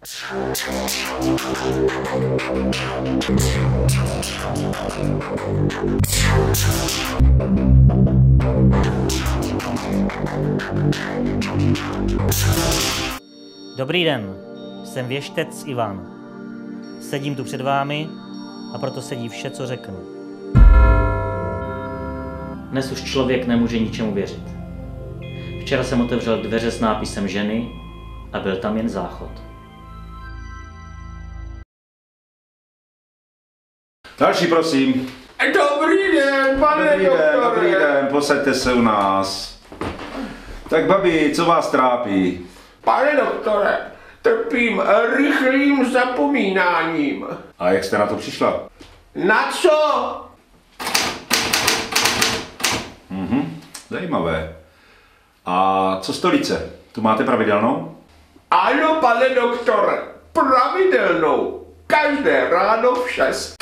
Dobrý den, jsem věštec Ivan. Sedím tu před vámi a proto sedí vše, co řeknu. Dnes už člověk nemůže ničemu věřit. Včera jsem otevřel dveře s nápisem ženy a byl tam jen záchod. Další, prosím. Dobrý den, pane doktore. Dobrý den, posaďte se u nás. Tak babi, co vás trápí? Pane doktore, trpím rychlým zapomínáním. A jak jste na to přišla? Na co? Zajímavé. A co stolice? Tu máte pravidelnou? Ano, pane doktore, pravidelnou. Každé ráno v 6.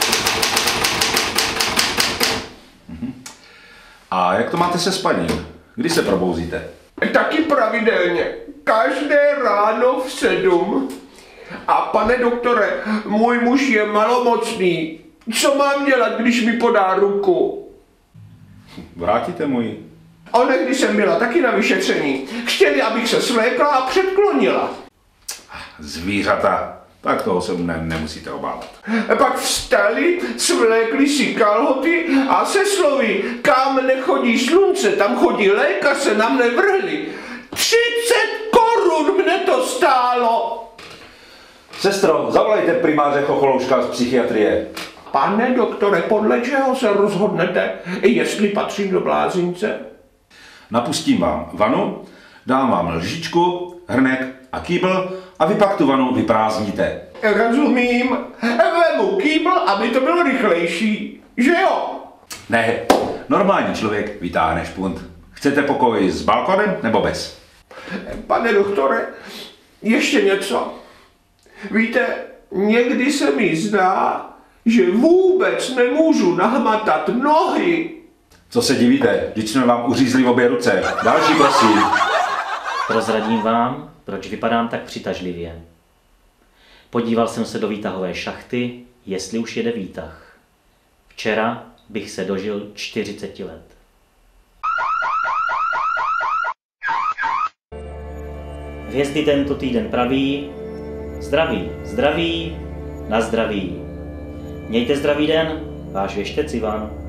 A jak to máte se spaním? Kdy se probouzíte? Taky pravidelně. Každé ráno v 7. A pane doktore, můj muž je malomocný. Co mám dělat, když mi podá ruku? Vrátíte můj. Onehdy jsem byla taky na vyšetření. Chtěli, abych se svlékla a předklonila. Zvířata. Tak toho se nemusíte obávat. Pak vstali, svlékli si kalhoty a se slovy, kam nechodí slunce, tam chodí lékař, se na mne vrhli. 30 korun mne to stálo. Sestro, zavolejte primáře Chocholouška z psychiatrie. Pane doktore, podle čeho se rozhodnete, jestli patřím do blázince? Napustím vám vanu, dám vám lžičku, hrnek a kýbl a vy pak tu vanu vyprázdníte. Rozumím, vemu kýbl, aby to bylo rychlejší, že jo? Ne, normální člověk vytáhne špunt. Chcete pokoj s balkonem nebo bez? Pane doktore, ještě něco. Víte, někdy se mi zdá, že vůbec nemůžu nahmatat nohy. Co se divíte? Vždyť jsme vám uřízli obě ruce. Další, prosím. Prozradím vám, proč vypadám tak přitažlivě. Podíval jsem se do výtahové šachty, jestli už jede výtah. Včera bych se dožil 40 let. Hvězdy tento týden praví: zdraví, zdraví, na zdraví. Mějte zdravý den, váš věštec Ivan.